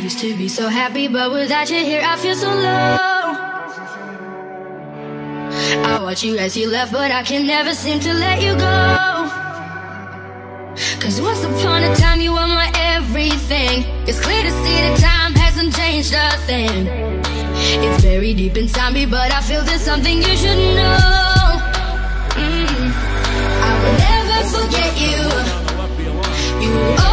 used to be so happy, but without you here I feel so low. I watch you as you left, but I can never seem to let you go. Cause once upon a time you were my everything. It's clear to see that time hasn't changed a thing. It's very deep inside me, but I feel there's something you should know. I will never forget you. You